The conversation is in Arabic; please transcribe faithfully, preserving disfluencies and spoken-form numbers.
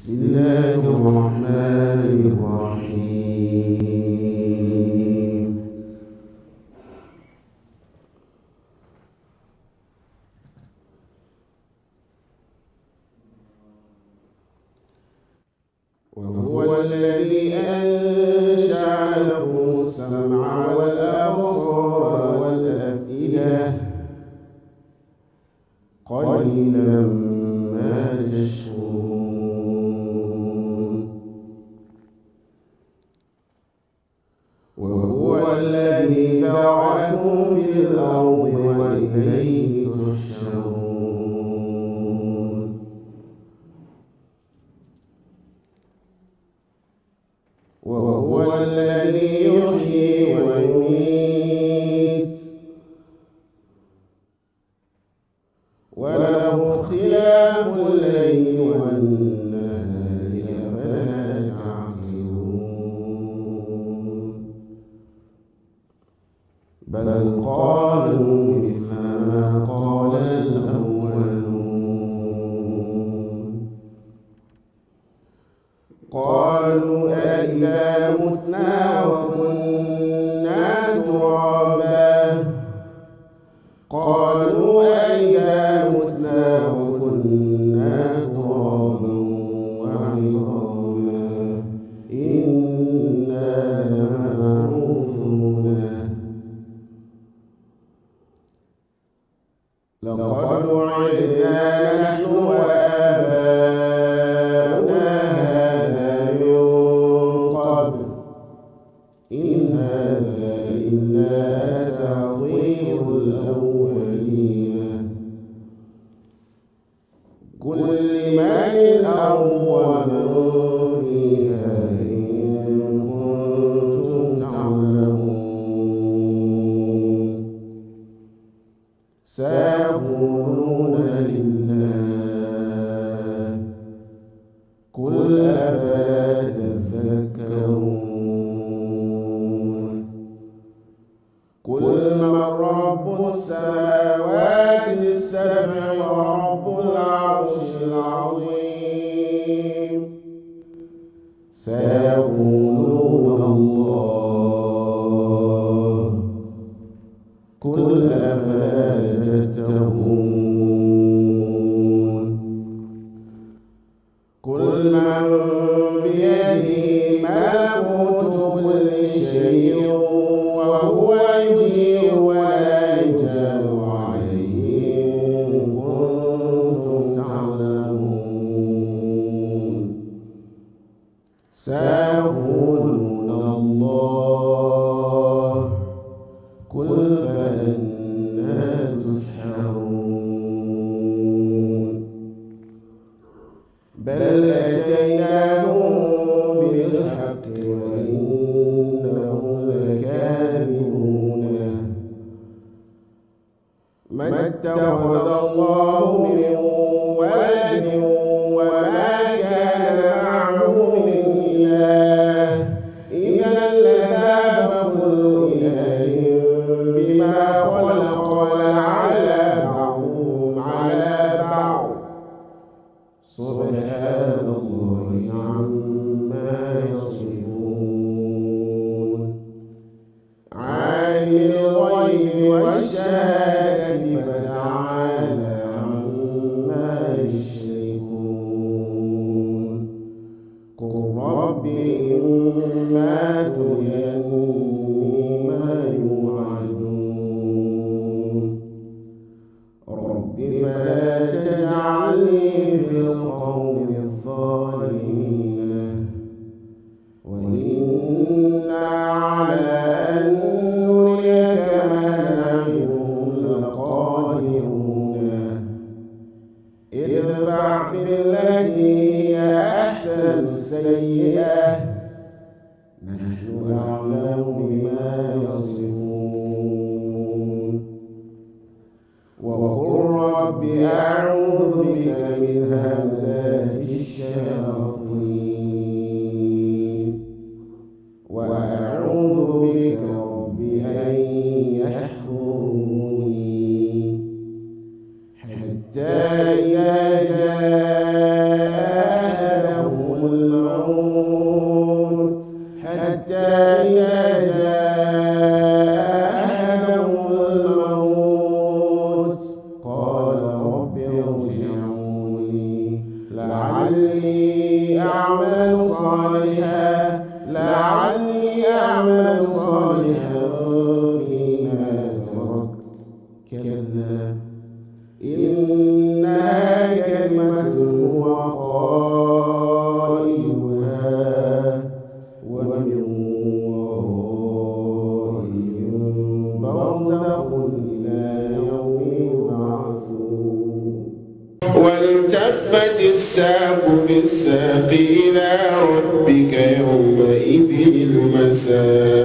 بسم الله الرحمن الرحيم. وهو الذي أنشأ لكم السمع والأبصار والأفئدة قليلا ما تشكرون. وهو الذي ذرأكم في الأرض وإليه تحشرون. وهو الذي يحيي ويميت وله اختلاف الليل والنهار أفلا تعقلون. بل قالوا مثل ما قال الأولون. قالوا أإذا متنا وكنا ترابا قالوا أإذا متنا وكنا ترابا وعظاما إنا لمبعوثون. لقد وعدنا نحن وآباؤنا هذا من قبل إن هذا إلا أساطير الأولين. قل لمن الأرض ومن فيها إن كنتم تعلمون. سيقولون لله قل أفلا تذكرون. قل من رب السماوات السبع ورب العرش العظيم. سيقولون الله قل أفلا تتقون. قل من بيده ملكوت كل شيء وهو يجير ولا يجار عليه إن كنتم تعلمون. سيقولون الله قل فأنى تسحرون. بل أتيناهم بالحق وإنهم لكاذبون. ما اتخذ الله من ولد وما كان معه من إله إذا لذهب كل إله بما خلق ولعلى بعضهم على بعض سبحان الله عما يصفون. عالم الغيب والشهادة فتعالى عما يشركون. قل رب إما تريني ما يوعدون رب فلا تجعلني في القوم الظالمين وإنا على أن نريك ما نعدهم لقادرون. ادفع بالتي هي أحسن السيئة نحن أعلم بما يصفون. وقل رب أعوذ بك من همزات الشياطين وأعوذ بك رب أن يحضروني. حتى إذا جاء أحدهم صالحا لعلي أعمل صالحا فيما تركت كلا إنها كلمة هو قائلها ومن ورائهم برزخ إلى يوم يبعثون والتفت الساق بالساق إلى ربك يومئذ المساق